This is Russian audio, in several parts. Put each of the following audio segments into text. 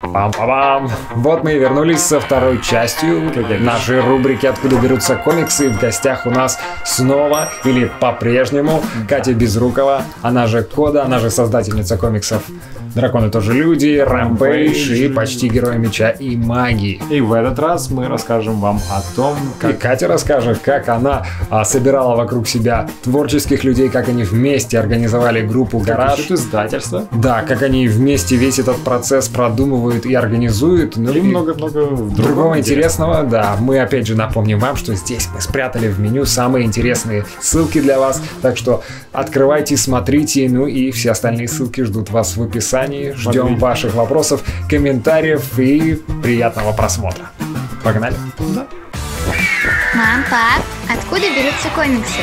Пам-пам-пам! Вот мы и вернулись со второй частью нашей рубрики «Откуда берутся комиксы». В гостях у нас снова, или по-прежнему, Катя Безрукова, она же Кода, она же создательница комиксов «Драконы тоже люди», «Рэмпейдж» и «Почти герои меча и магии». И в этот раз мы расскажем вам о том, как... И Катя расскажет, как она собирала вокруг себя творческих людей, как они вместе организовали группу «Гараж». Пишут издательство. Да, как они вместе весь этот процесс продумывают и организуют. Ну, и много-много другого интересного. Да, мы опять же напомним вам, что здесь мы спрятали в меню самые интересные ссылки для вас. Так что открывайте, смотрите, ну и все остальные ссылки ждут вас в описании. Ждем ваших вопросов, комментариев и приятного просмотра. Погнали? Да. Мам, пап, откуда берутся комиксы?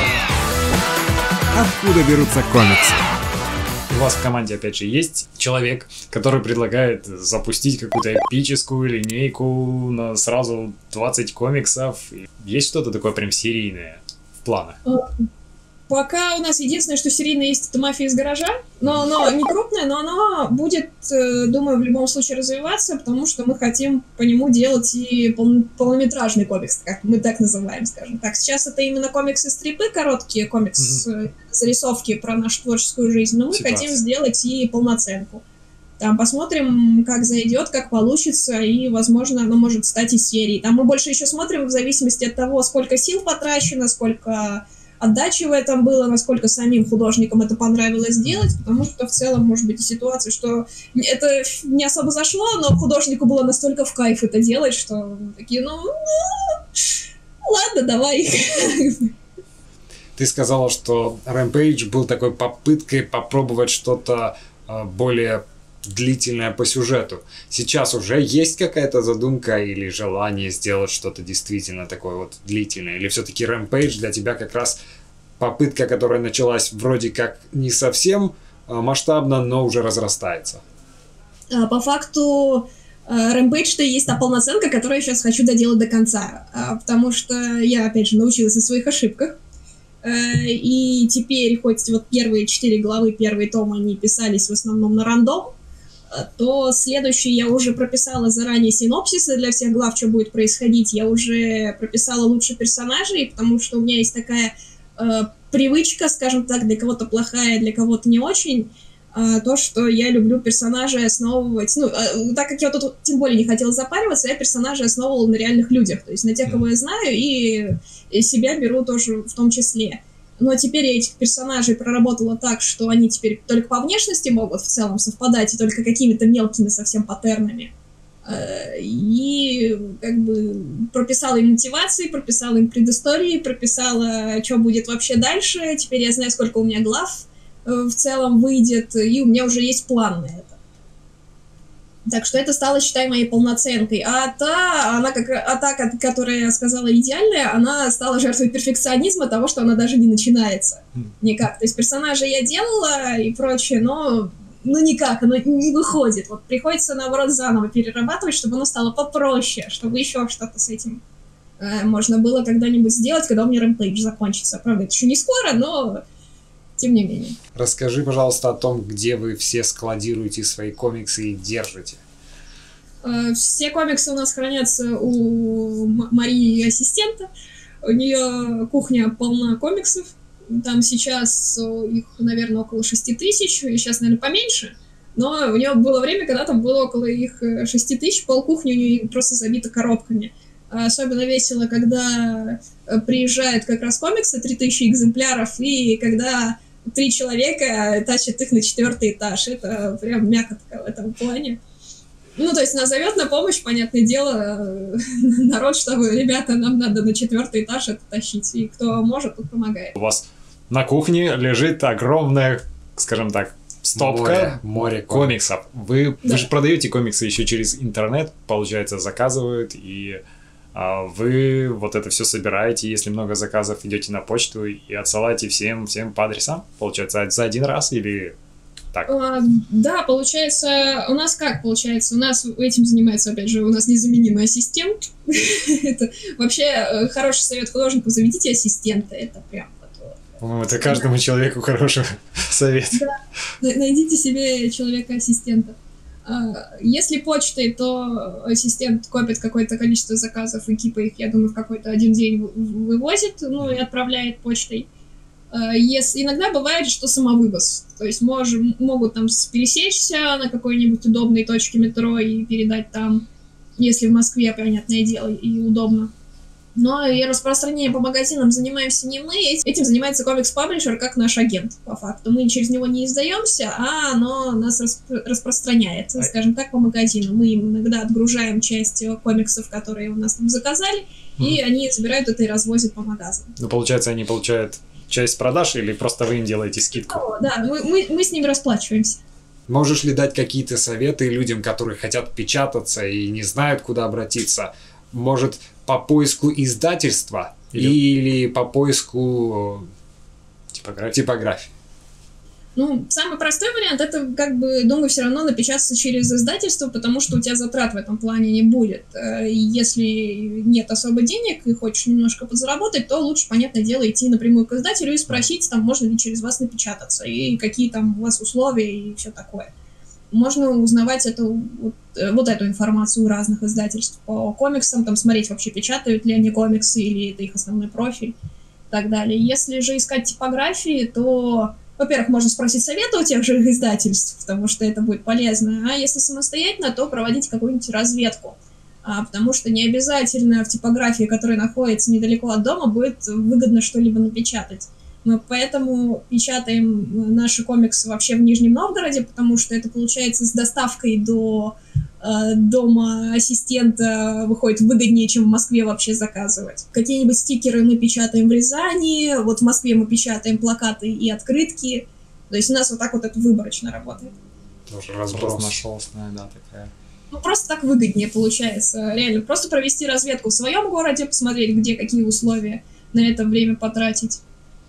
Откуда берутся комиксы? У вас в команде, опять же, есть человек, который предлагает запустить какую-то эпическую линейку на сразу 20 комиксов. Есть что-то такое прям серийное в планах? Пока у нас единственное, что серийно есть, это «Мафия из гаража», но оно не крупное, но оно будет, думаю, в любом случае развиваться, потому что мы хотим по нему делать и полнометражный комикс, как мы так называем, скажем так. Сейчас это именно комиксы-стрипы, короткие комикс-зарисовки про нашу творческую жизнь, но мы хотим сделать и полноценку. Там посмотрим, как зайдет, как получится, и, возможно, оно может стать и серией. Там мы больше еще смотрим в зависимости от того, сколько сил потрачено, сколько отдачи в этом было, насколько самим художникам это понравилось сделать, потому что в целом может быть и ситуация, что это не особо зашло, но художнику было настолько в кайф это делать, что такие, ладно, давай. Ты сказала, что Rampage был такой попыткой попробовать что-то более длительное по сюжету. Сейчас уже есть какая-то задумка или желание сделать что-то действительно такое вот длительное? Или все-таки Rampage для тебя как раз попытка, которая началась вроде как не совсем масштабно, но уже разрастается? По факту Rampage-то и есть та полноценка, которую я сейчас хочу доделать до конца. Потому что я, опять же, научилась на своих ошибках. И теперь, хоть вот первые 4 главы, первый том, они писались в основном на рандом, то следующий я уже прописала заранее синопсисы для всех глав, что будет происходить. Я уже прописала лучше персонажей, потому что у меня есть такая привычка, скажем так, для кого-то плохая, для кого-то не очень, то, что я люблю персонажей основывать. Так как я тут тем более не хотела запариваться, я персонажей основывала на реальных людях, то есть на тех, кого я знаю, и себя беру тоже в том числе. Но теперь я этих персонажей проработала так, что они теперь только по внешности могут в целом совпадать, и только какими-то мелкими совсем паттернами. И как бы прописала им мотивации, прописала им предыстории, прописала, что будет вообще дальше. Теперь я знаю, сколько у меня глав в целом выйдет, и у меня уже есть план на это. Так что это стало, считай, моей полноценкой. А та, которая я сказала идеальная, она стала жертвой перфекционизма, того, что она даже не начинается никак. То есть персонажей я делала и прочее, но никак, оно не выходит. Вот приходится, наоборот, заново перерабатывать, чтобы оно стало попроще, чтобы еще что-то с этим можно было когда-нибудь сделать, когда у меня Rampage закончится. Правда, это еще не скоро, но тем не менее. Расскажи, пожалуйста, о том, где вы все складируете свои комиксы и держите. Все комиксы у нас хранятся у Марии ассистента. У нее кухня полна комиксов. Там сейчас их, наверное, около 6000. И сейчас, наверное, поменьше. Но у нее было время, когда там было около их 6000. Полкухни у нее просто забита коробками. Особенно весело, когда приезжают как раз комиксы, 3000 экземпляров, и когда 3 человека тащат их на 4-й этаж. Это прям мякотка в этом плане. То есть нас зовет на помощь, понятное дело, народ, чтобы, ребята, нам надо на 4-й этаж это тащить. И кто может, тот помогает. У вас на кухне лежит огромная, скажем так, стопка море комиксов. Вы же продаете комиксы еще через интернет, получается, заказывают, и вы вот это все собираете, если много заказов, идете на почту и отсылаете всем по адресам, получается, за один раз или так? Да, получается, у нас как получается? У нас этим занимается, опять же, у нас незаменимый ассистент. Это вообще хороший совет художнику: заведите ассистента, это прям... По-моему, это каждому человеку хороший совет. Да, найдите себе человека-ассистента. Если почтой, то ассистент копит какое-то количество заказов, и типа их, я думаю, в какой-то один день вывозит, ну и отправляет почтой. Иногда бывает, что самовывоз. То есть могут там пересечься на какой-нибудь удобной точке метро и передать там, если в Москве, понятное дело, и удобно. Но и распространением по магазинам занимаемся не мы, этим занимается комикс-паблишер как наш агент, по факту. Мы через него не издаемся, а оно нас распространяет, скажем так, по магазинам. Мы им иногда отгружаем часть комиксов, которые у нас там заказали, и они забирают это и развозят по магазинам. Ну, получается, они получают часть продаж или просто вы им делаете скидку? Да, мы с ними расплачиваемся. Можешь ли дать какие-то советы людям, которые хотят печататься и не знают, куда обратиться? Может, по поиску издательства или по поиску типографии? Ну, самый простой вариант, это, как бы, думаю, все равно напечататься через издательство, потому что у тебя затрат в этом плане не будет. Если нет особо денег и хочешь немножко подзаработать, то лучше, понятное дело, идти напрямую к издателю и спросить, там, можно ли через вас напечататься, и какие там у вас условия, и все такое. Можно узнавать вот эту информацию у разных издательств по комиксам, там, смотреть, вообще печатают ли они комиксы, или это их основной профиль, и так далее. Если же искать типографии, то... Во-первых, можно спросить совета у тех же издательств, потому что это будет полезно. А если самостоятельно, то проводить какую-нибудь разведку. Потому что не обязательно в типографии, которая находится недалеко от дома, будет выгодно что-либо напечатать. Мы поэтому печатаем наши комиксы вообще в Нижнем Новгороде, потому что это получается с доставкой до дома ассистента выходит выгоднее, чем в Москве вообще заказывать. Какие-нибудь стикеры мы печатаем в Рязани, вот в Москве мы печатаем плакаты и открытки. То есть у нас вот так вот это выборочно работает. Тоже разношерстная, да, такая. Ну, просто так выгоднее получается. Реально, просто провести разведку в своем городе, посмотреть, где какие условия, на это время потратить.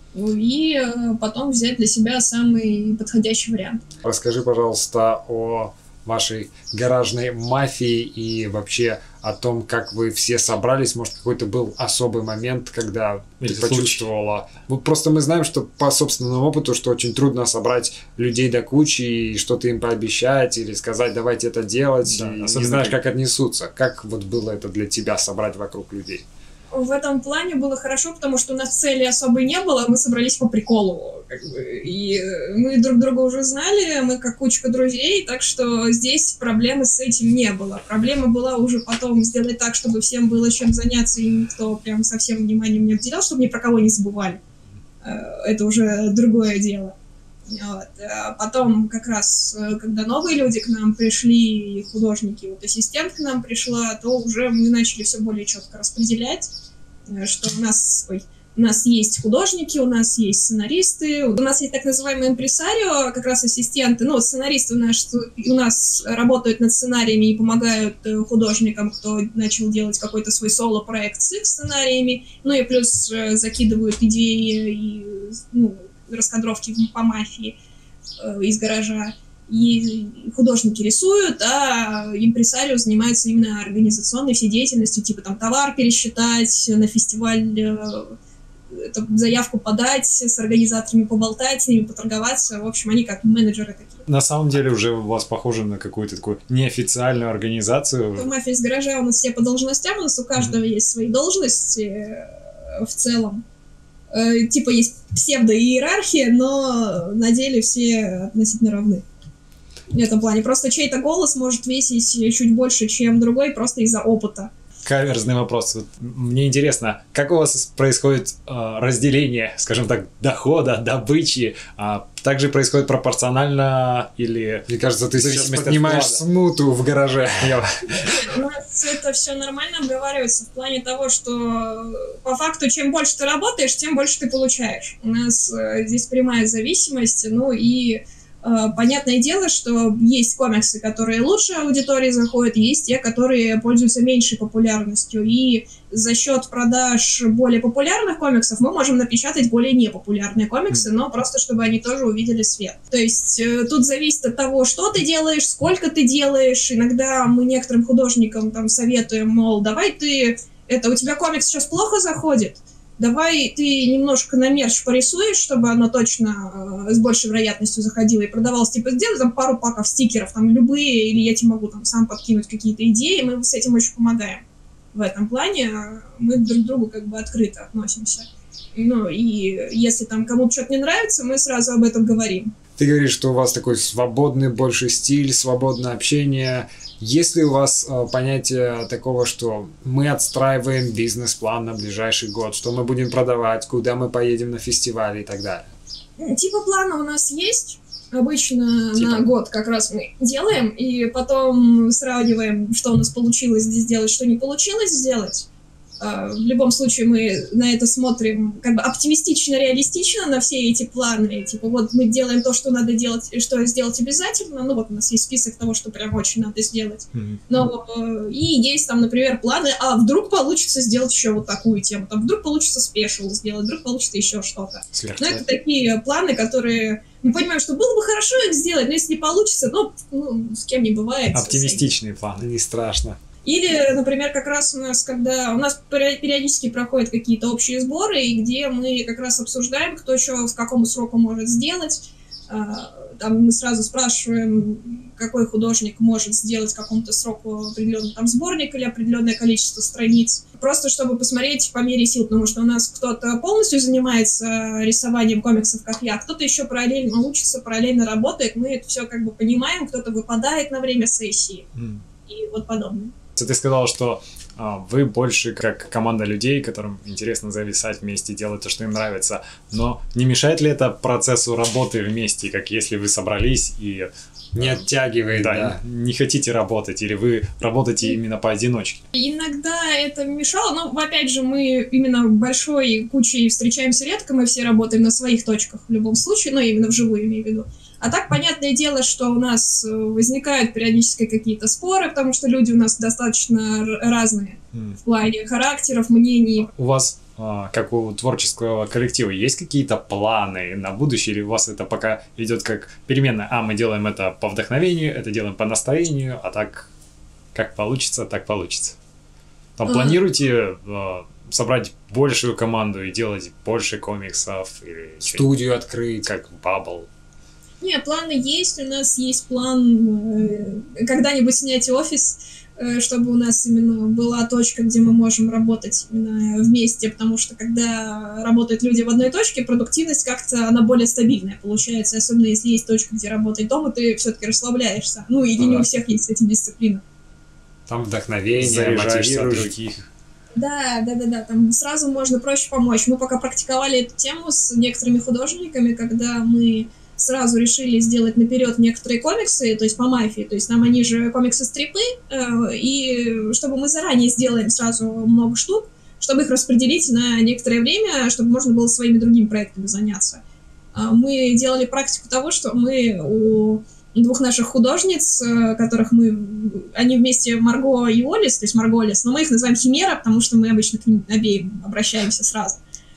И потом взять для себя самый подходящий вариант. Расскажи, пожалуйста, о вашей гаражной мафии и вообще о том, как вы все собрались. Может, какой-то был особый момент, когда ты почувствовала... Просто мы знаем, что по собственному опыту, что очень трудно собрать людей до кучи и что-то им пообещать или сказать, давайте это делать, да, и не знаешь, как отнесутся. Как вот было это для тебя, собрать вокруг людей? В этом плане было хорошо, потому что у нас цели особой не было, мы собрались по приколу. Как бы, и мы друг друга уже знали, мы как кучка друзей, так что здесь проблемы с этим не было. Проблема была уже потом сделать так, чтобы всем было чем заняться, и никто прям совсем вниманием не уделял, чтобы ни про кого не забывали. Это уже другое дело. Вот. А потом как раз, когда новые люди к нам пришли, художники, вот ассистент к нам пришла, то уже мы начали все более четко распределять, что у нас есть художники, у нас есть сценаристы, у нас есть так называемый импресарио, как раз ассистенты, ну, сценаристы у нас работают над сценариями и помогают художникам, кто начал делать какой-то свой соло-проект с их сценариями, ну и плюс закидывают идеи и, ну, раскадровки по мафии из гаража. И художники рисуют, а импресарио занимается именно организационной всей деятельностью, типа там товар пересчитать, на фестиваль заявку подать, с организаторами поболтать, с ними поторговаться. В общем, они как менеджеры такие. На самом деле уже у вас похоже на какую-то такую неофициальную организацию. В мафии из гаража у нас все по должностям, у нас у каждого есть свои должности в целом. Типа есть псевдоиерархия, но на деле все относительно равны. В этом плане. Просто чей-то голос может весить чуть больше, чем другой, просто из-за опыта. Каверзный вопрос. Вот мне интересно, как у вас происходит разделение, скажем так, дохода, добычи? Также происходит пропорционально или... Мне кажется, ты сейчас поднимаешь смуту в гараже. У нас это все нормально обговаривается в плане того, что по факту, чем больше ты работаешь, тем больше ты получаешь. У нас здесь прямая зависимость, ну и понятное дело, что есть комиксы, которые лучше аудитории заходят, есть те, которые пользуются меньшей популярностью. И за счет продаж более популярных комиксов мы можем напечатать более непопулярные комиксы, но просто чтобы они тоже увидели свет. То есть тут зависит от того, что ты делаешь, сколько ты делаешь. Иногда мы некоторым художникам там советуем, мол, давай ты... у тебя комикс сейчас плохо заходит, давай ты немножко на мерч порисуешь, чтобы оно точно с большей вероятностью заходило и продавалось. Типа, сделай там пару паков стикеров, там любые, или я тебе могу там сам подкинуть какие-то идеи, мы с этим очень помогаем. В этом плане мы друг к другу как бы открыто относимся. Ну, и если там кому-то что-то не нравится, мы сразу об этом говорим. Ты говоришь, что у вас такой свободный больше стиль, свободное общение. Есть ли у вас понятие такого, что мы отстраиваем бизнес-план на ближайший год, что мы будем продавать, куда мы поедем на фестивали и так далее? Типа плана у нас есть. Обычно на год как раз мы делаем, и потом сравниваем, что у нас получилось сделать, что не получилось сделать. В любом случае мы на это смотрим как бы оптимистично-реалистично на все эти планы. Типа вот мы делаем то, что надо делать, что сделать обязательно. Ну вот у нас есть список того, что прям очень надо сделать. Но и есть там, например, планы, а вдруг получится сделать еще вот такую тему. Там вдруг получится спешл сделать, вдруг получится еще что-то. Но это такие планы, которые... Мы понимаем, что было бы хорошо их сделать, но если не получится, ну с кем не бывает. Оптимистичные планы, не страшно. Или, например, как раз у нас периодически проходят какие-то общие сборы, где мы как раз обсуждаем, кто что в какому сроку может сделать. Там мы сразу спрашиваем, какой художник может сделать в каком-то сроку определенный там сборник или определенное количество страниц. Просто чтобы посмотреть по мере сил, потому что у нас кто-то полностью занимается рисованием комиксов, как я, кто-то еще параллельно учится, параллельно работает. Мы это все как бы понимаем, кто-то выпадает на время сессии и вот подобное. Ты сказал, что вы больше как команда людей, которым интересно зависать вместе, делать то, что им нравится. Но не мешает ли это процессу работы вместе, как если вы собрались и... Не оттягивает, да. Не хотите работать, или вы работаете именно поодиночке? Иногда это мешало, но, опять же, мы именно большой кучей встречаемся редко, мы все работаем на своих точках в любом случае, но именно вживую имею в виду. А так, понятное дело, что у нас возникают периодически какие-то споры, потому что люди у нас достаточно разные в плане характеров, мнений. У вас, как у творческого коллектива, есть какие-то планы на будущее, или у вас это пока идет как переменная? Мы делаем это по вдохновению, это делаем по настроению, а так, как получится, так получится. Там планируете собрать большую команду и делать больше комиксов? Или студию открыть? Как Bubble? Нет, планы есть. У нас есть план когда-нибудь снять офис, чтобы у нас именно была точка, где мы можем работать именно вместе, потому что когда работают люди в одной точке, продуктивность как-то, она более стабильная получается, особенно если есть точка, где работает дом, и ты все-таки расслабляешься. Ну, или не у всех есть с этим дисциплина. Там вдохновение, заряжаешься от других. Да, там сразу можно проще помочь. Мы пока практиковали эту тему с некоторыми художниками, когда мы сразу решили сделать наперед некоторые комиксы, то есть по мафии, то есть нам они же комиксы-стрипы, и чтобы мы заранее сделаем сразу много штук, чтобы их распределить на некоторое время, чтобы можно было своими другими проектами заняться. Мы делали практику того, что мы у двух наших художниц, которых они вместе Марго и Олис, то есть Марго Олис, но мы их называем Химера, потому что мы обычно к ним обеим обращаемся сразу.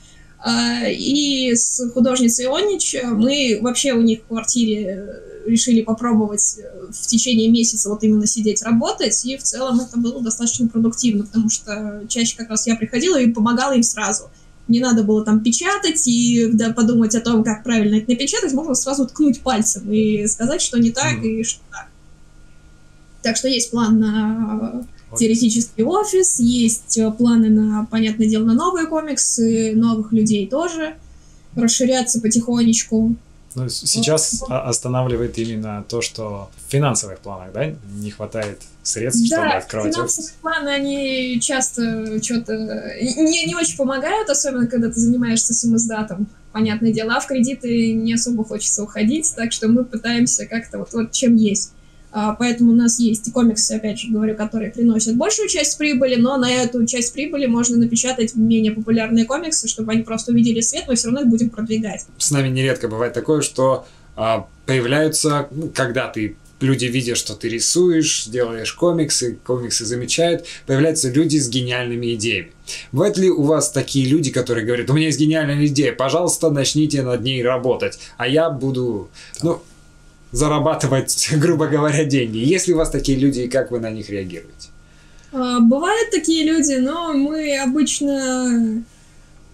И с художницей Онич мы вообще у них в квартире решили попробовать в течение месяца вот именно сидеть, работать, и в целом это было достаточно продуктивно, потому что чаще как раз я приходила и помогала им сразу. Не надо было там печатать и подумать о том, как правильно это напечатать, можно сразу ткнуть пальцем и сказать, что не так и что так. Так что есть план на теоретический офис, есть планы на, понятное дело, на новые комиксы, новых людей тоже, расширяться потихонечку. Ну, сейчас останавливает именно то, что в финансовых планах, да, не хватает средств, чтобы открывать офис. Финансовые планы, они часто что-то не очень помогают, особенно когда ты занимаешься самоздатом, понятное дело, а в кредиты не особо хочется уходить, так что мы пытаемся как-то вот чем есть. Поэтому у нас есть и комиксы, опять же говорю, которые приносят большую часть прибыли, но на эту часть прибыли можно напечатать менее популярные комиксы, чтобы они просто увидели свет, мы все равно их будем продвигать. С нами нередко бывает такое, что появляются, когда люди видят, что ты рисуешь, делаешь комиксы замечают, появляются люди с гениальными идеями. Бывают ли у вас такие люди, которые говорят: у меня есть гениальная идея, пожалуйста, начните над ней работать, а я буду, зарабатывать, грубо говоря, деньги. Есть ли у вас такие люди, и как вы на них реагируете? Бывают такие люди, но мы обычно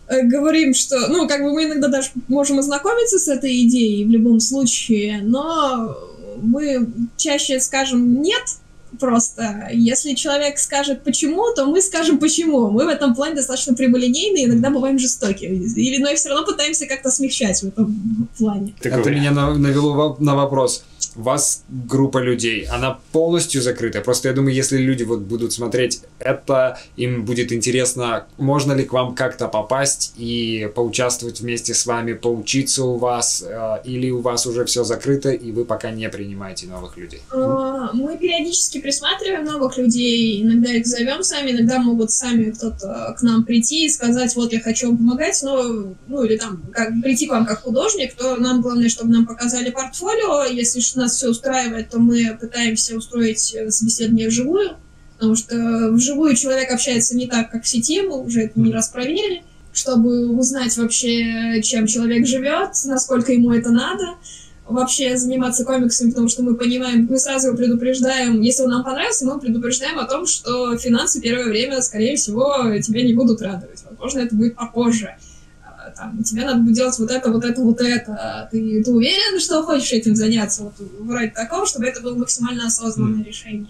говорим, что, ну, как бы мы иногда даже можем ознакомиться с этой идеей в любом случае, но мы чаще скажем «нет», просто. Если человек скажет «почему», то мы скажем «почему». Мы в этом плане достаточно прямолинейные, иногда бываем жестоки. Но и все равно пытаемся как-то смягчать в этом плане. Это меня навело на вопрос. У вас группа людей, она полностью закрыта. Просто я думаю, если люди вот будут смотреть это, им будет интересно, можно ли к вам как-то попасть и поучаствовать вместе с вами, поучиться у вас, или у вас уже все закрыто, и вы пока не принимаете новых людей? Мы периодически присматриваем новых людей, иногда их зовем сами, иногда могут сами кто-то к нам прийти и сказать, вот я хочу вам помогать, но, ну или там прийти к вам как художник, то нам главное, чтобы нам показали портфолио, если нас все устраивает, то мы пытаемся устроить собеседование вживую, потому что вживую человек общается не так, как в сети, мы уже это не раз проверили, чтобы узнать вообще, чем человек живет, насколько ему это надо, вообще заниматься комиксами, потому что мы понимаем, мы сразу его предупреждаем, если он нам понравился, мы предупреждаем о том, что финансы первое время, скорее всего, тебя не будут радовать. Возможно, это будет попозже. Там, тебе надо будет делать вот это, вот это, вот это. Ты уверен, что хочешь этим заняться? Вот вроде такого, чтобы это было максимально осознанное решение.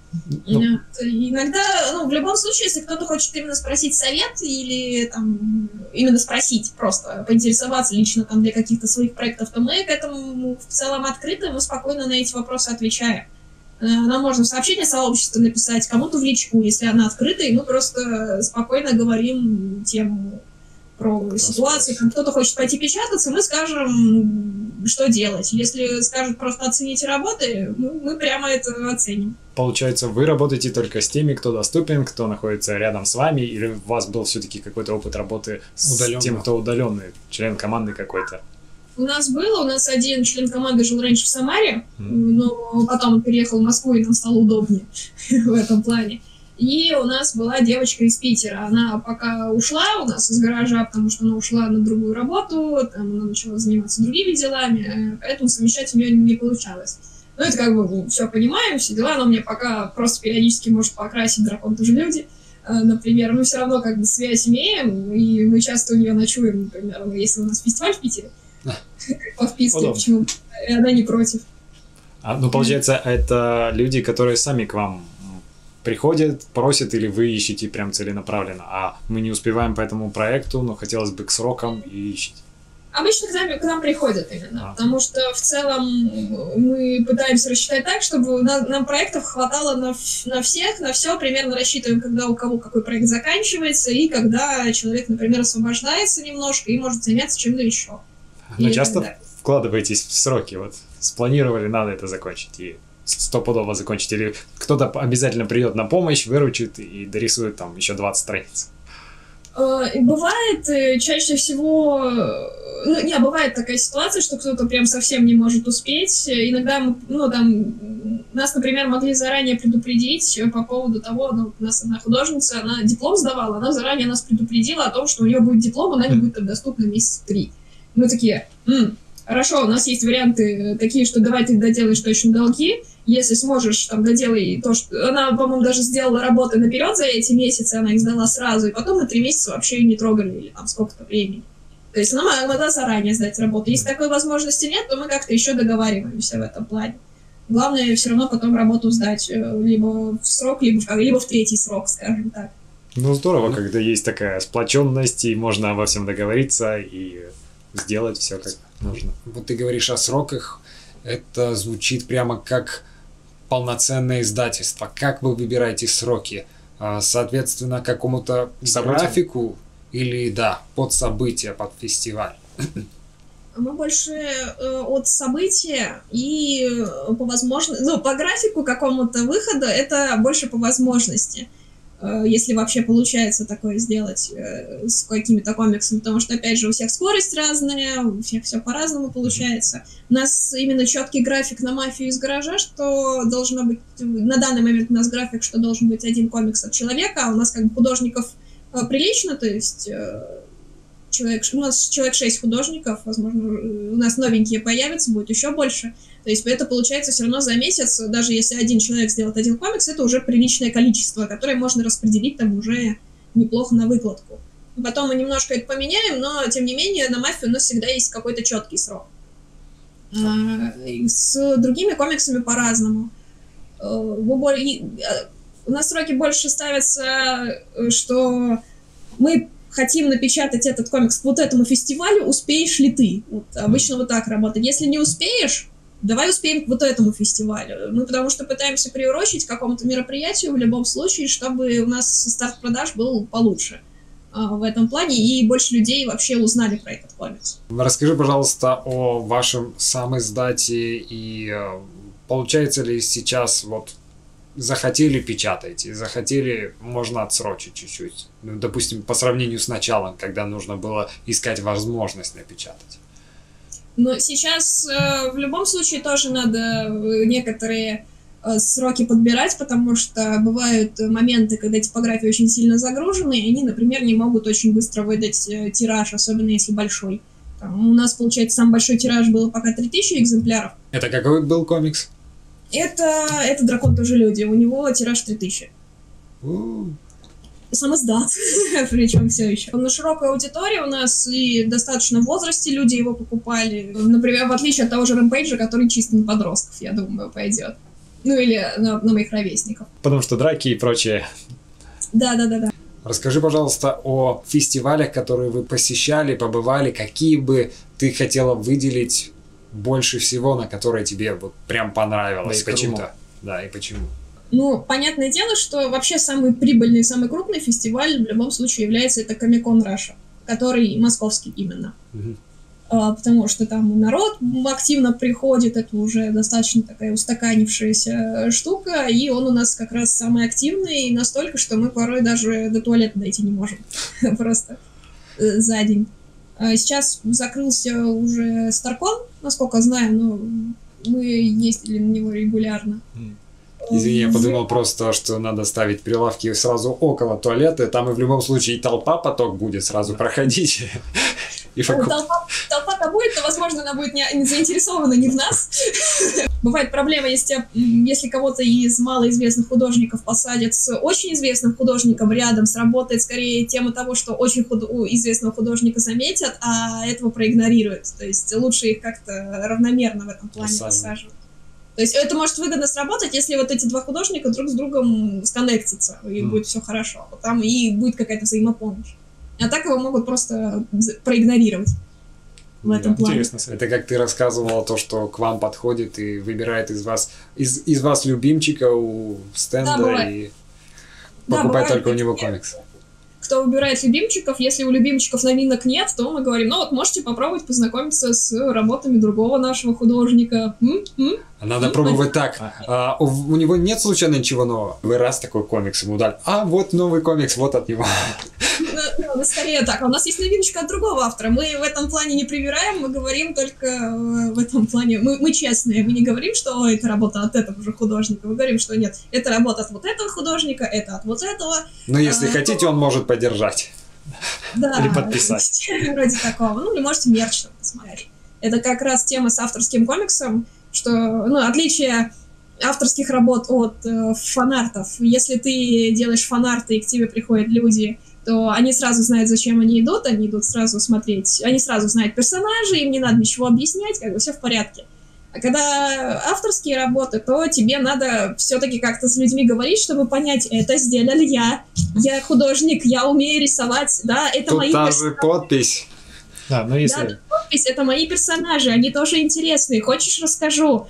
Иногда, ну, в любом случае, если кто-то хочет именно спросить совет или там, именно спросить, просто поинтересоваться лично там для каких-то своих проектов, то мы к этому в целом открыты, мы спокойно на эти вопросы отвечаем. Нам можно в сообщение сообщества написать, кому-то в личку, если она открыта, и мы просто спокойно говорим тему про ситуацию, там кто-то хочет пойти печататься, мы скажем, что делать. Если скажут просто оцените работы, мы прямо это оценим. Получается, вы работаете только с теми, кто доступен, кто находится рядом с вами, или у вас был все-таки какой-то опыт работы с тем, кто удаленный, член команды какой-то? У нас один член команды жил раньше в Самаре, но потом он переехал в Москву, и нам стало удобнее в этом плане. И у нас была девочка из Питера. Она пока ушла у нас из гаража, потому что она ушла на другую работу, там она начала заниматься другими делами, поэтому совмещать у нее не получалось. Ну, это как бы все понимаем, все дела, но мне пока просто периодически может покрасить дракон тоже люди. Например, мы все равно как бы связь имеем, и мы часто у нее ночуем, например, если у нас фестиваль в Питере, по вписке, почему и она не против. Ну, получается, это люди, которые сами к вам приходят, просят, или вы ищете прям целенаправленно, а мы не успеваем по этому проекту, но хотелось бы к срокам и ищете. Обычно к нам приходят именно, потому что в целом мы пытаемся рассчитать так, чтобы нам проектов хватало на всех, на все, примерно рассчитываем, когда у кого какой проект заканчивается, и когда человек, например, освобождается немножко и может заняться чем-то еще. Но часто вкладываетесь в сроки, вот спланировали, надо это закончить, и стопудово закончить, или кто-то обязательно придет на помощь, выручит и дорисует там еще 20 страниц. Бывает чаще всего, бывает такая ситуация, что кто-то прям совсем не может успеть. Иногда, нас, например, могли заранее предупредить по поводу того, у нас одна художница, она диплом сдавала, она заранее нас предупредила о том, что у нее будет диплом, она не будет доступна месяца 3. Мы такие, хорошо, у нас есть варианты такие, что давай ты доделаешь точно долги, если сможешь, там, доделай то, что... Она, по-моему, даже сделала работы наперед за эти месяцы, она их сдала сразу, и потом на 3 месяца вообще не трогали, или там сколько-то времени. То есть она могла заранее сдать работу. Если такой возможности нет, то мы как-то еще договариваемся в этом плане. Главное все равно потом работу сдать либо в срок, либо в 3-й срок, скажем так. Ну, здорово, когда есть такая сплоченность, и можно обо всем договориться, и сделать все как нужно. Вот ты говоришь о сроках, это звучит прямо как полноценное издательство. Как вы выбираете сроки? Соответственно, какому-то графику или, под события, под фестиваль? Мы больше от события и по возможности... по графику какому-то выхода это больше по возможности. Если вообще получается такое сделать с какими-то комиксами, потому что, опять же, у всех скорость разная, у всех все по-разному получается. У нас именно четкий график на «Мафию» из гаража, что должно быть... На данный момент у нас график, что должен быть 1 комикс от человека, а у нас как бы художников прилично, то есть у нас человек 6 художников, возможно, у нас новенькие появятся, будет еще больше. То есть это получается все равно за месяц, даже если 1 человек сделает 1 комикс, это уже приличное количество, которое можно распределить там уже неплохо на выкладку. потом мы немножко это поменяем, но, тем не менее, на мафию у нас всегда есть какой-то четкий срок. С другими комиксами по-разному. У нас сроки больше ставятся, что мы хотим напечатать этот комикс к вот этому фестивалю, успеешь ли ты? Вот, обычно вот так работает. Если не успеешь, давай успеем к вот этому фестивалю. Мы потому что пытаемся приурочить к какому-то мероприятию в любом случае, чтобы у нас старт продаж был получше в этом плане, и больше людей вообще узнали про этот комикс. Расскажи, пожалуйста, о вашем самоиздате, и получается ли сейчас вот захотели печатать, захотели, можно отсрочить чуть-чуть. Ну, допустим, по сравнению с началом, когда нужно было искать возможность напечатать. Но сейчас в любом случае тоже надо некоторые сроки подбирать, потому что бывают моменты, когда типографии очень сильно загружены, и они, например, не могут очень быстро выдать тираж, особенно если большой. Там, у нас, получается, самый большой тираж был пока 3000 экземпляров. Это какой был комикс? Это «Дракон тоже люди», у него тираж 3000. Сам издат, причем все еще. Он на широкой аудитории у нас, и достаточно в возрасте люди его покупали. Например, в отличие от того же Рэмпейджа, который чисто на подростков, я думаю, пойдет. Ну или на моих ровесников. Потому что драки и прочее. Да. Расскажи, пожалуйста, о фестивалях, которые вы посещали, побывали, какие бы ты хотела выделить больше всего, на которые тебе вот прям понравилось. Да, почему-то. Да, и почему? Ну, понятное дело, что вообще самый прибыльный, самый крупный фестиваль в любом случае является это Comic-Con Russia, который московский именно. Потому что там народ активно приходит, это уже достаточно такая устаканившаяся штука, и он у нас как раз самый активный, настолько, что мы порой даже до туалета дойти не можем. Просто за день. Сейчас закрылся уже Старкон, насколько знаю, но мы ездили на него регулярно. Извини, я подумал просто, что надо ставить прилавки сразу около туалета, там и в любом случае толпа, поток будет сразу проходить. Толпа-то будет, но, возможно, она будет не заинтересована не в нас. Бывает проблема, если кого-то из малоизвестных художников посадят с очень известным художником рядом, сработает скорее тема того, что очень известного художника заметят, а этого проигнорируют. То есть лучше их как-то равномерно в этом плане посаживать. То есть это может выгодно сработать, если вот эти два художника друг с другом сконнектятся, и будет все хорошо. Там и будет какая-то взаимопомощь. А так его могут просто проигнорировать в этом плане. Интересно. Это как ты рассказывала, то, что к вам подходит и выбирает из вас любимчика у стенда и покупает только у него комиксы. Кто выбирает любимчиков, если у любимчиков новинок нет, то мы говорим, ну вот можете попробовать познакомиться с работами другого нашего художника. Надо пробовать так. У него нет случайно ничего нового? Вы раз такой комикс ему дали. Вот новый комикс, вот от него. Ну, скорее так. У нас есть новиночка от другого автора. Мы в этом плане не привираем, мы говорим только в этом плане. Мы честные, мы не говорим, что это работа от этого же художника. Мы говорим, что нет, это работа от вот этого художника, это от вот этого. Но если хотите, он может поддержать. Да. Или подписать. Вроде такого. Ну, или можете мерч там посмотреть. Это как раз тема с авторским комиксом, что, отличие авторских работ от фанартов. Если ты делаешь фанарты, и к тебе приходят люди, то они сразу знают, зачем они идут сразу смотреть, они сразу знают персонажей, им не надо ничего объяснять, как бы все в порядке. А когда авторские работы, то тебе надо все-таки как-то с людьми говорить, чтобы понять, это сделал я художник, я умею рисовать, да, это тут мои персонажи. Тут та же подпись. Да, но если... Да, подпись, это мои персонажи, они тоже интересные, хочешь, расскажу?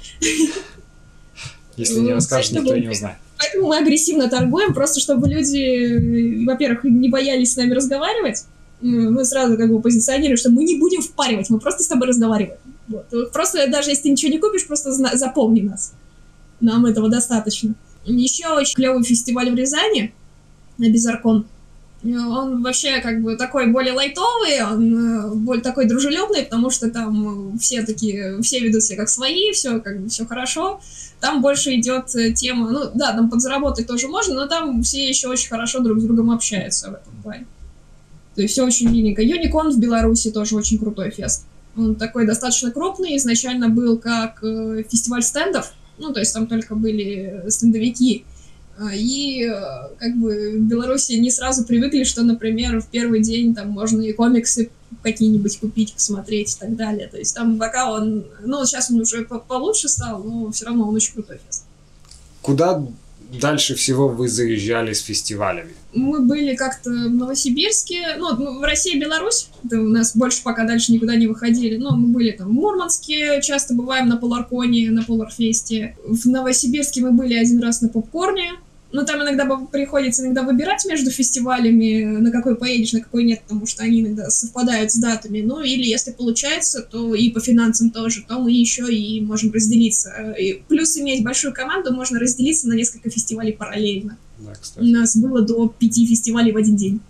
Если не расскажешь, никто не узнает. Поэтому мы агрессивно торгуем, просто чтобы люди, во-первых, не боялись с нами разговаривать. Мы сразу как бы позиционируем, что мы не будем впаривать, мы просто с тобой разговариваем. Вот. Просто даже если ты ничего не купишь, просто запомни нас. Нам этого достаточно. Еще очень клевый фестиваль в Рязани, Безаркон. Он вообще как бы такой более лайтовый, он более такой дружелюбный, потому что там все ведут себя как свои, все как бы все хорошо. Там больше идет тема, там подзаработать тоже можно, но там все еще очень хорошо друг с другом общаются в этом плане. То есть все очень миленько. Юникон в Беларуси тоже очень крутой фест. Он такой достаточно крупный, изначально был как фестиваль стендов, то есть там только были стендовики. Как бы в Беларуси не сразу привыкли, что, например, в первый день там можно и комиксы какие-нибудь купить, посмотреть и так далее. То есть там пока он... Ну, сейчас он уже получше стал, но все равно он очень крутой фест. Куда дальше всего вы заезжали с фестивалями? Мы были как-то в Новосибирске, в России и Беларусь, это у нас больше пока дальше никуда не выходили, но мы были там в Мурманске, часто бываем на Поларконе, на Поларфесте. В Новосибирске мы были один раз на Попкорне, но там иногда приходится выбирать между фестивалями, на какой поедешь, на какой нет, потому что они иногда совпадают с датами. Ну, или если получается, то и по финансам тоже, то мы еще и можем разделиться. И плюс иметь большую команду, можно разделиться на несколько фестивалей параллельно. Да, кстати. У нас было до 5 фестивалей в один день.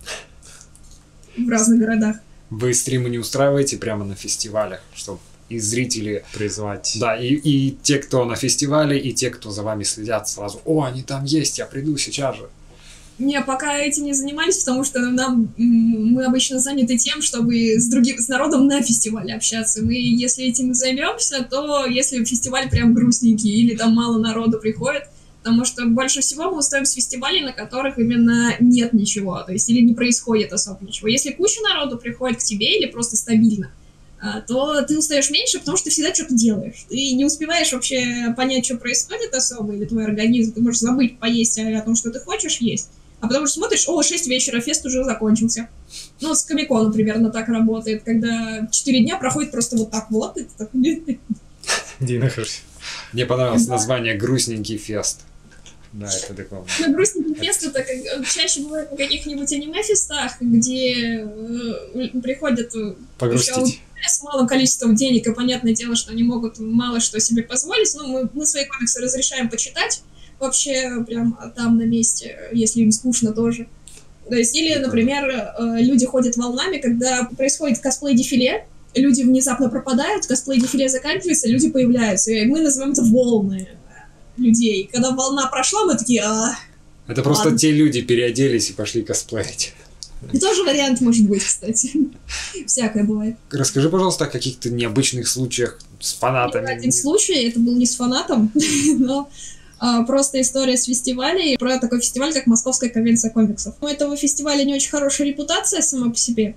В разных городах. Вы стримы не устраиваете прямо на фестивалях, чтобы и зрители... Призвать. Да, и те, кто на фестивале, и те, кто за вами следят, сразу: «О, они там есть, я приду сейчас же». Не, пока этим не занимались, потому что мы обычно заняты тем, чтобы с народом на фестивале общаться. Мы, если этим займемся, то если фестиваль прям грустненький или там мало народу приходит, потому что больше всего мы устаем с фестивалей, на которых именно нет ничего, то есть или не происходит особо ничего. Если куча народу приходит к тебе или просто стабильно, то ты устаешь меньше, потому что ты всегда что-то делаешь. Ты не успеваешь вообще понять, что происходит особо, или твой организм, ты можешь забыть поесть о том, что ты хочешь есть, а потом что смотришь: 6 вечера, фест уже закончился. Ну, с Комиконом примерно так работает, когда 4 дня проходит просто вот так вот, и ты так... Где нахожусь? Мне понравилось название «Грустненький фест». Да, это такое. Ну, грустненький фест — это чаще бывает на каких-нибудь аниме-фестах, где приходят Погрустить. с малым количеством денег, и понятное дело, что они могут мало что себе позволить. Ну, мы свои комиксы разрешаем почитать вообще прям там на месте, если им скучно тоже. То есть, или, например, люди ходят волнами, когда происходит косплей-дефиле, люди внезапно пропадают, косплей-дефиле заканчивается, люди появляются, и мы называем это волны людей. Когда волна прошла, мы такие: Это просто ладно. те люди переоделись и пошли косплеить. И тоже вариант может быть, кстати. Всякое бывает. Расскажи, пожалуйста, о каких-то необычных случаях с фанатами. Один случай, это был не с фанатом, но просто история с фестивалей, про такой фестиваль, как Московская конвенция комиксов. У этого фестиваля не очень хорошая репутация сама по себе,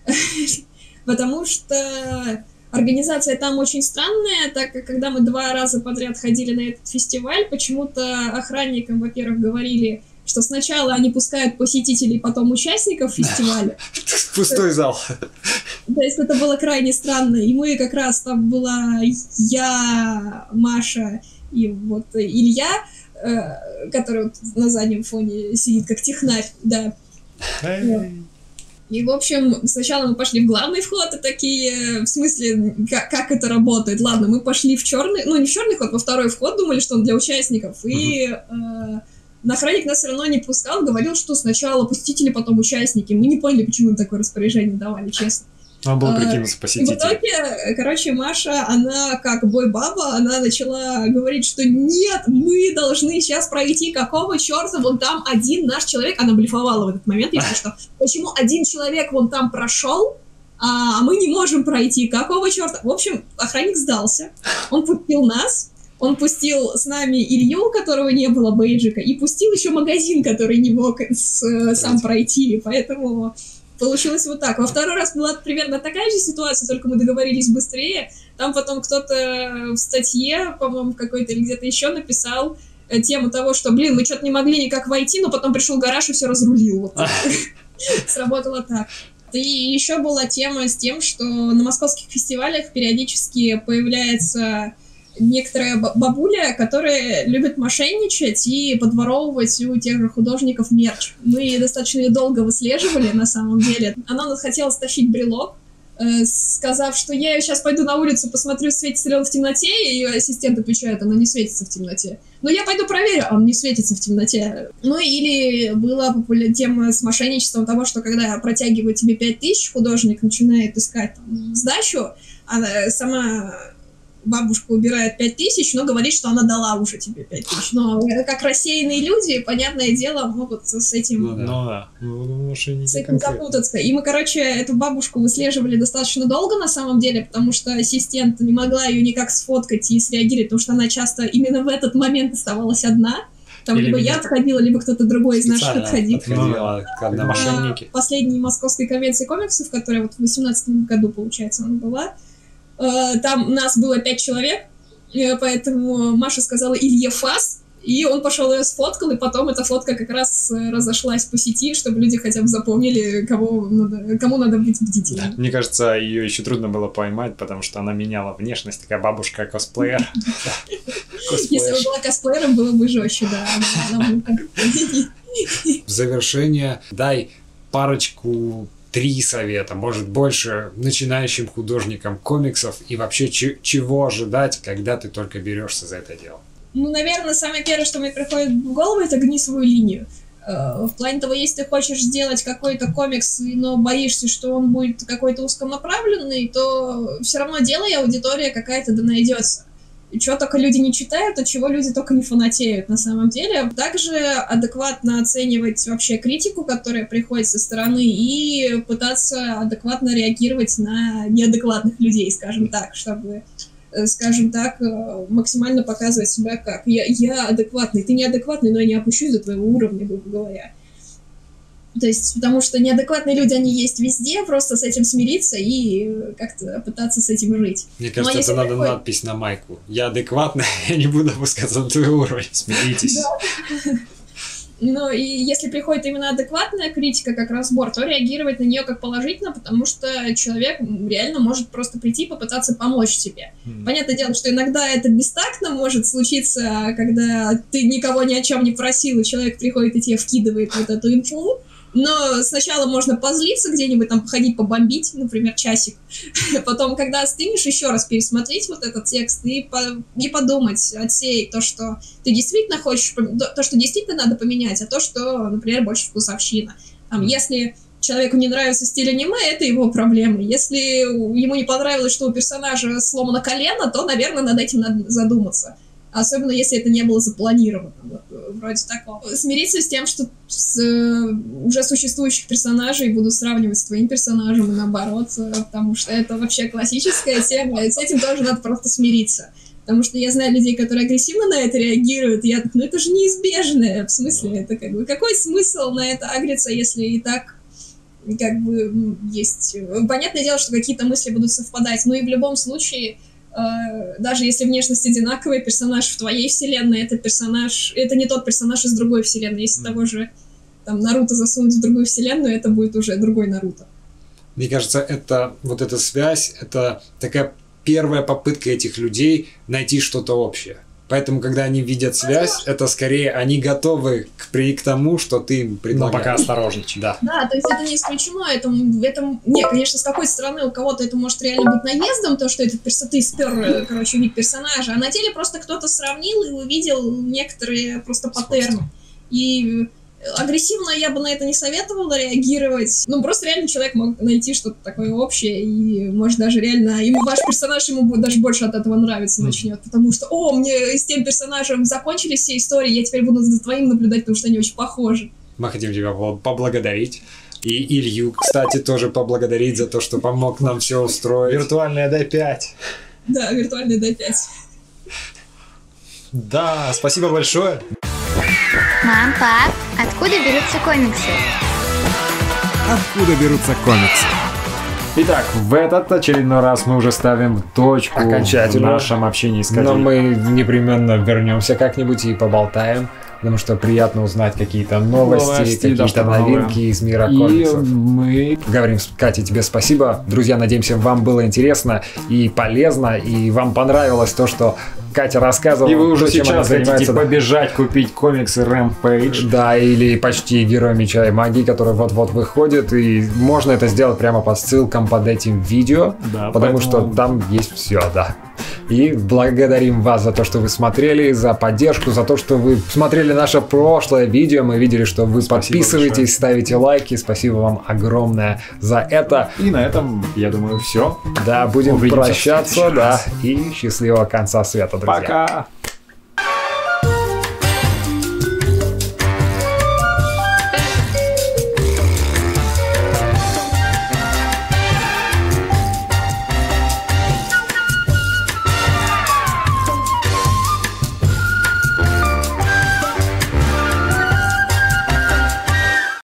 потому что организация там очень странная, так как когда мы 2 раза подряд ходили на этот фестиваль, почему-то охранникам, во-первых, говорили, что сначала они пускают посетителей, потом участников фестиваля. Пустой зал. То есть это было крайне странно. И мы как раз там была я, Маша и вот Илья, который вот на заднем фоне сидит как технарь, да. И, в общем, сначала мы пошли в главный вход, и такие, в смысле, как это работает? Ладно, мы пошли в черный, ну, не в черный вход, во второй вход, думали, что он для участников, и охранник нас все равно не пускал, говорил, что сначала посетители, потом участники. Мы не поняли, почему им такое распоряжение давали, честно. Надо было прикинуться И в посетителем. итоге, короче, Маша, она как бой-баба, она начала говорить, что нет, мы должны сейчас пройти, какого черта, вон там один наш человек, она блефовала в этот момент, если что, почему один человек вон там прошел, а мы не можем пройти, какого черта? В общем, охранник сдался, он пустил нас, он пустил с нами Илью, у которого не было бейджика, и пустил еще магазин, который не мог сам пройти, поэтому... Получилось вот так. Во второй раз была примерно такая же ситуация, только мы договорились быстрее. Там потом кто-то в статье, по-моему, какой-то или где-то еще написал тему того, что, мы что-то не могли никак войти, но потом пришел гараж и все разрулил. Вот так. Сработало так. И еще была тема с тем, что на московских фестивалях периодически появляется некоторая бабуля, которая любит мошенничать и подворовывать у тех же художников мерч. Мы достаточно ее долго выслеживали, на самом деле. Она нас хотела стащить брелок, сказав, что я сейчас пойду на улицу, посмотрю, светится ли он в темноте, и ее ассистент отвечает: она не светится в темноте. Но я пойду проверю, а он не светится в темноте. Ну или была тема с мошенничеством того, что когда протягивают тебе 5000, художник начинает искать там сдачу, она сама... Бабушка убирает 5000, но говорит, что она дала уже тебе 5000. Но как рассеянные люди, понятное дело, могут с этим, с этим запутаться. И мы, эту бабушку выслеживали достаточно долго, на самом деле, потому что ассистент не могла ее никак сфоткать и среагировать, потому что она часто именно в этот момент оставалась одна. Там Или либо меня я отходила, либо кто-то другой из наших отходил. Когда мошенники. На последней московской конвенции комиксов, которая вот в 2018 году, получается, она была, там нас было 5 человек, поэтому Маша сказала Илье Фас, и он пошел ее сфоткал, и потом эта фотка как раз разошлась по сети, чтобы люди хотя бы запомнили, кому надо быть бдительным. Мне кажется, ее еще трудно было поймать, потому что она меняла внешность, такая бабушка-косплеер. Если бы была косплеером, было бы жестче, да. В завершение дай парочку 3 совета, может больше, начинающим художникам комиксов и вообще чего ожидать, когда ты только берешься за это дело. Ну, наверное, самое первое, что мне приходит в голову, это гни свою линию. В плане того, если ты хочешь сделать какой-то комикс, но боишься, что он будет какой-то узконаправленный, то все равно делай, аудитория какая-то да найдется. И чего только люди не читают, от чего люди только не фанатеют на самом деле. Также адекватно оценивать вообще критику, которая приходит со стороны, и пытаться адекватно реагировать на неадекватных людей, скажем так, чтобы... скажем так, максимально показывать себя как я адекватный, ты неадекватный, но я не опущусь до твоего уровня, грубо говоря. То есть, потому что неадекватные люди, они есть везде, просто с этим смириться и как-то пытаться с этим жить. Мне кажется, это надо надпись на майку. Я адекватный, я не буду опускаться на твой уровень, смиритесь. Ну, и если приходит именно адекватная критика, как разбор, то реагировать на нее как положительно, потому что человек реально может просто прийти и попытаться помочь тебе. Понятное дело, что иногда это бестактно может случиться, когда ты никого ни о чем не просил, и человек приходит и тебе вкидывает вот эту инфу. Но сначала можно позлиться где-нибудь, там, походить, побомбить, например, часик. Потом, когда остынешь, еще раз пересмотреть вот этот текст и подумать, отсеять то, что ты действительно хочешь, то, что действительно надо поменять, а то, что, например, больше вкусовщина. Там, если человеку не нравится стиль аниме, это его проблемы. Если ему не понравилось, что у персонажа сломано колено, то, наверное, над этим надо задуматься. Особенно, если это не было запланировано. Вот, вроде такого. Смириться с тем, что с уже существующих персонажей буду сравнивать с твоим персонажем и наоборот, потому что это вообще классическая тема, и с этим тоже надо просто смириться. Потому что я знаю людей, которые агрессивно на это реагируют, и я так, ну это же неизбежно. В смысле, это как бы, какой смысл на это агриться, если и так как бы есть... Понятное дело, что какие-то мысли будут совпадать, но и в любом случае... Даже если внешность одинаковая, персонаж в твоей вселенной, это не тот персонаж из другой вселенной. Если того же там Наруто засунуть в другую вселенную, это будет уже другой Наруто. Мне кажется, вот эта связь, это такая первая попытка этих людей найти что-то общее. Поэтому, когда они видят связь, это скорее они готовы к тому, что ты им предлагаешь. Но пока осторожничай, да. Да, то есть это не исключено. Не, конечно, с какой стороны у кого-то это может реально быть наездом, то, что ты спер, короче, вид персонажа, а на деле просто кто-то сравнил и увидел некоторые просто паттерны. И агрессивно я бы на это не советовала реагировать. Ну, просто реально человек мог найти что-то такое общее, и, может, даже реально ваш персонаж ему будет даже больше от этого нравиться начнет, потому что, мне с тем персонажем закончились все истории, я теперь буду за твоим наблюдать, потому что они очень похожи. Мы хотим тебя поблагодарить. И Илью, кстати, тоже поблагодарить за то, что помог нам все устроить. Виртуальная D5. Да, виртуальная D5. Да, спасибо большое. Мам, пап, откуда берутся комиксы? Откуда берутся комиксы? Итак, в этот очередной раз мы уже ставим точку окончательно в нашем общении с Катей. Но мы непременно вернемся как-нибудь и поболтаем, потому что приятно узнать какие-то новости, какие-то новинки из мира комиксов. И мы говорим, Катя, тебе спасибо. Друзья, надеемся, вам было интересно и полезно, и вам понравилось то, что Катя рассказывала. И вы уже чем сейчас хотите побежать купить комиксы Rampage. Да, или почти Герой Меча и Магии, который вот-вот выходит. И можно это сделать прямо по ссылкам под этим видео, да, потому что там есть все, да. И благодарим вас за то, что вы смотрели, за поддержку, за то, что вы смотрели наше прошлое видео. Мы видели, что вы подписываетесь, большое. Ставите лайки. Спасибо вам огромное за это. И на этом, я думаю, все. Да, будем прощаться, да. И счастливого конца света, друзья. Пока!